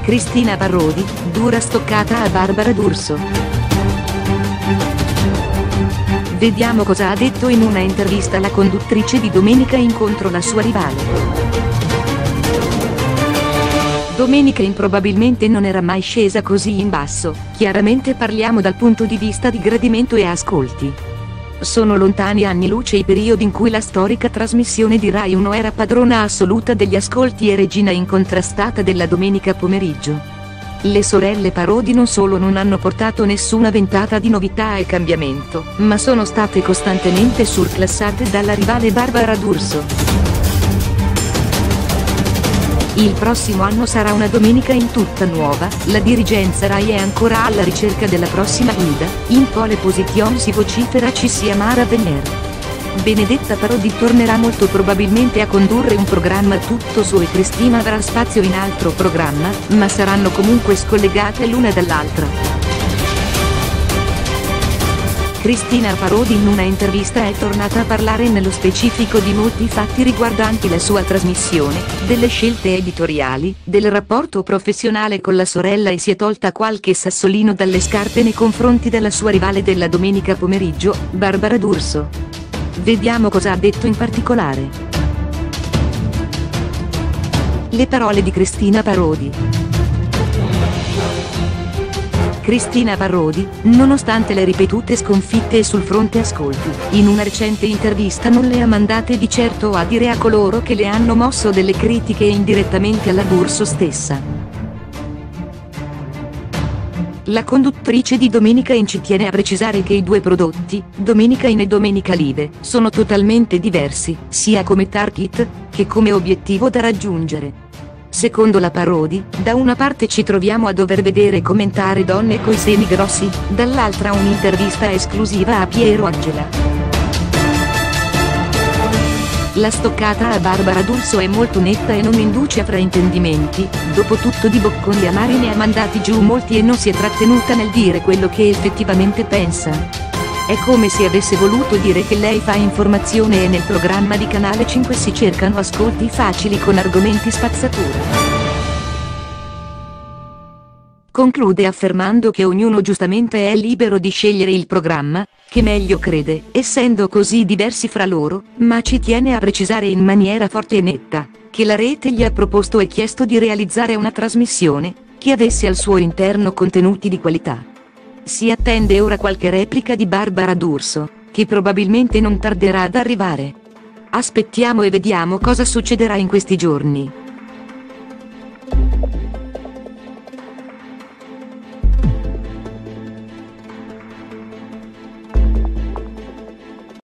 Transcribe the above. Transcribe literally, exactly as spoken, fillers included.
Cristina Parodi, dura stoccata a Barbara D'Urso. Vediamo cosa ha detto in una intervista la conduttrice di Domenica In contro la sua rivale. Domenica In probabilmente non era mai scesa così in basso, chiaramente parliamo dal punto di vista di gradimento e ascolti. Sono lontani anni luce i periodi in cui la storica trasmissione di Rai uno era padrona assoluta degli ascolti e regina incontrastata della domenica pomeriggio. Le sorelle Parodi non solo non hanno portato nessuna ventata di novità e cambiamento, ma sono state costantemente surclassate dalla rivale Barbara D'Urso. Il prossimo anno sarà una domenica in tutta nuova, la dirigenza Rai è ancora alla ricerca della prossima guida, in pole position si vocifera ci sia Mara Venier. Benedetta Parodi tornerà molto probabilmente a condurre un programma tutto suo e Cristina avrà spazio in altro programma, ma saranno comunque scollegate l'una dall'altra. Cristina Parodi in una intervista è tornata a parlare nello specifico di molti fatti riguardanti la sua trasmissione, delle scelte editoriali, del rapporto professionale con la sorella e si è tolta qualche sassolino dalle scarpe nei confronti della sua rivale della domenica pomeriggio, Barbara D'Urso. Vediamo cosa ha detto in particolare. Le parole di Cristina Parodi. Cristina Parodi, nonostante le ripetute sconfitte sul fronte ascolti, in una recente intervista non le ha mandate di certo a dire a coloro che le hanno mosso delle critiche indirettamente alla D'Urso stessa. La conduttrice di Domenica In ci tiene a precisare che i due prodotti, Domenica In e Domenica Live, sono totalmente diversi, sia come target, che come obiettivo da raggiungere. Secondo la Parodi, da una parte ci troviamo a dover vedere e commentare donne coi seni grossi, dall'altra un'intervista esclusiva a Piero Angela. La stoccata a Barbara D'Urso è molto netta e non induce a fraintendimenti, dopotutto di bocconi amari ne ha mandati giù molti e non si è trattenuta nel dire quello che effettivamente pensa. È come se avesse voluto dire che lei fa informazione e nel programma di Canale cinque si cercano ascolti facili con argomenti spazzatura. Conclude affermando che ognuno giustamente è libero di scegliere il programma che meglio crede, essendo così diversi fra loro, ma ci tiene a precisare in maniera forte e netta che la rete gli ha proposto e chiesto di realizzare una trasmissione che avesse al suo interno contenuti di qualità. Si attende ora qualche replica di Barbara D'Urso, che probabilmente non tarderà ad arrivare. Aspettiamo e vediamo cosa succederà in questi giorni.